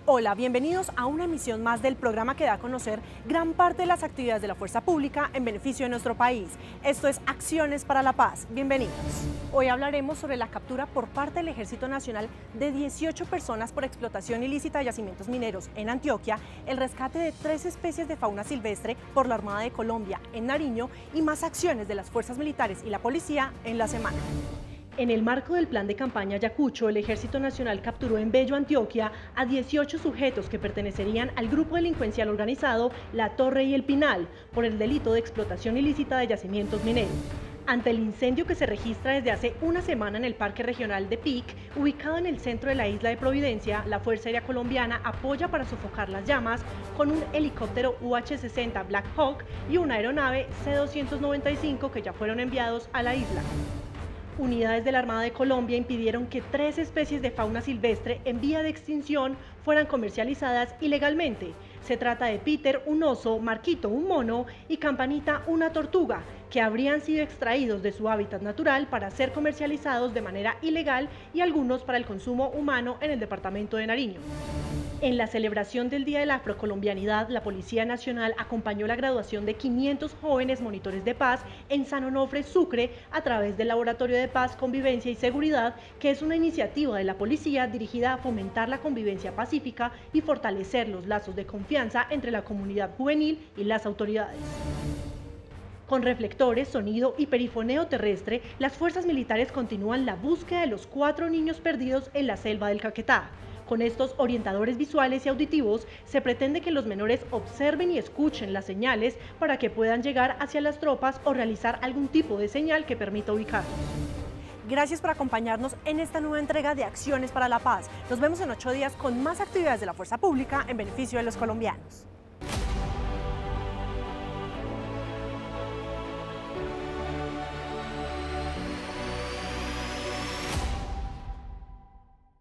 Hola, bienvenidos a una emisión más del programa que da a conocer gran parte de las actividades de la fuerza pública en beneficio de nuestro país. Esto es Acciones para la Paz. Bienvenidos. Hoy hablaremos sobre la captura por parte del Ejército Nacional de 18 personas por explotación ilícita de yacimientos mineros en Antioquia, el rescate de 3 especies de fauna silvestre por la Armada de Colombia en Nariño y más acciones de las fuerzas militares y la policía en la semana. En el marco del plan de campaña Ayacucho, el Ejército Nacional capturó en Bello, Antioquia, a 18 sujetos que pertenecerían al grupo delincuencial organizado La Torre y El Pinal por el delito de explotación ilícita de yacimientos mineros. Ante el incendio que se registra desde hace una semana en el Parque Regional de Pic, ubicado en el centro de la isla de Providencia, la Fuerza Aérea Colombiana apoya para sofocar las llamas con un helicóptero UH-60 Black Hawk y una aeronave C-295 que ya fueron enviados a la isla. Unidades de la Armada de Colombia impidieron que 3 especies de fauna silvestre en vía de extinción fueran comercializadas ilegalmente. Se trata de Peter, un oso, Marquito, un mono y Campanita, una tortuga, que habrían sido extraídos de su hábitat natural para ser comercializados de manera ilegal y algunos para el consumo humano en el departamento de Nariño. En la celebración del Día de la Afrocolombianidad, la Policía Nacional acompañó la graduación de 500 jóvenes monitores de paz en San Onofre, Sucre, a través del Laboratorio de Paz, Convivencia y Seguridad, que es una iniciativa de la policía dirigida a fomentar la convivencia pacífica y fortalecer los lazos de confianza entre la comunidad juvenil y las autoridades. Con reflectores, sonido y perifoneo terrestre, las fuerzas militares continúan la búsqueda de los 4 niños perdidos en la selva del Caquetá. Con estos orientadores visuales y auditivos, se pretende que los menores observen y escuchen las señales para que puedan llegar hacia las tropas o realizar algún tipo de señal que permita ubicarlos. Gracias por acompañarnos en esta nueva entrega de Acciones para la Paz. Nos vemos en 8 días con más actividades de la fuerza pública en beneficio de los colombianos.